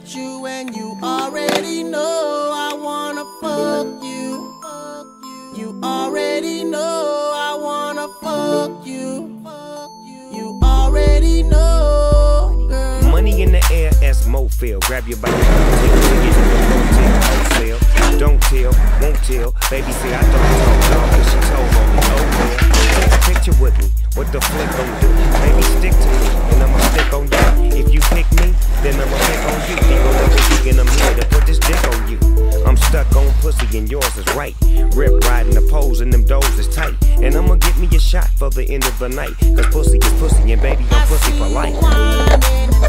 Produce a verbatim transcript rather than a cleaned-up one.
at you and you already know I wanna fuck you. You already know I wanna fuck you. You already know, girl. Money in the air, as Mo feel. Grab your body, take it to the motel, wholesale. Don't tell, won't tell. Baby say I don't talk dog, cause she told on me. Oh well, take a picture with me. What the flick gon' do? Baby stick to me, and I'ma stick on you. If you pick me, then I'ma pick on you. You gon' never be, and I'm here to put this dick on you. I'm stuck on pussy and yours is right. Rip riding the poles and them doors is tight. And I'ma get me a shot for the end of the night. Cause pussy is pussy and baby I'm pussy for life.